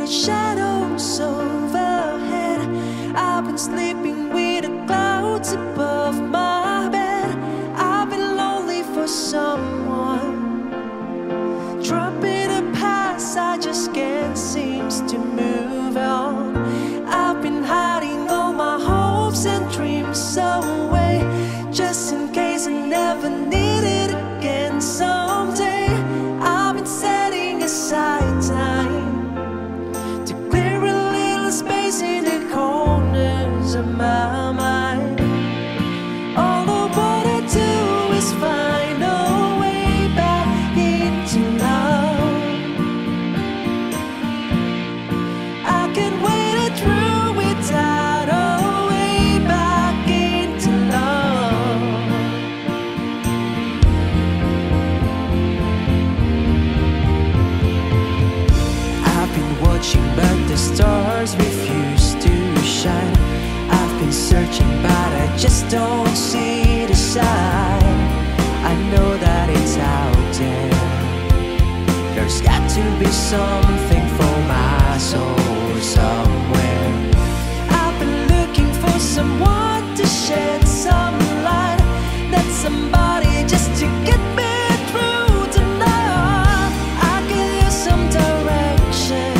the shadows overhead. I've been sleeping with the clouds above my bed. I've been lonely for someone, trapped in a past I just can't seem to move on. I've been hiding all my hopes and dreams away, just in case I never need it again someday. I've been setting aside time to clear a little space in the corners of my mind. All I wanna do is find a way back into love. I can wait it through without a way back into love. I've been watching but the stars refuse to shine. I've been searching but I just don't see the sign. I know that it's out there. There's got to be something for my soul somewhere. I've been looking for someone to shed some light, that somebody just to get me through tonight. I can use some direction,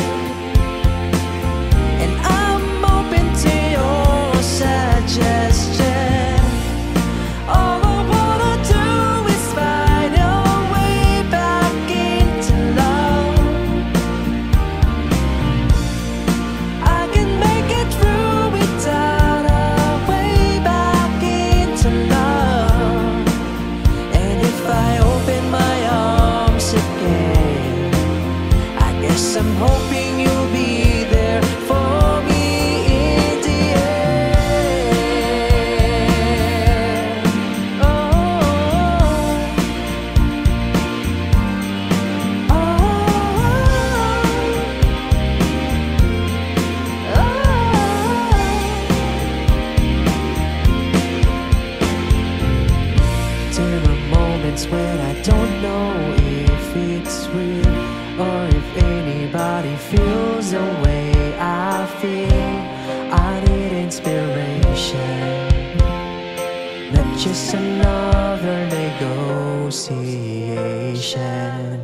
and I'm open to your suggestion. All I wanna do is find a way back into love. I can make it through without a way back into love. And if I open my arms again, I guess I'm hoping you'll be there for me in the end. Oh, oh, There are moments when I don't know if it's real, or if anybody feels the way I feel. I need inspiration, not just another negotiation.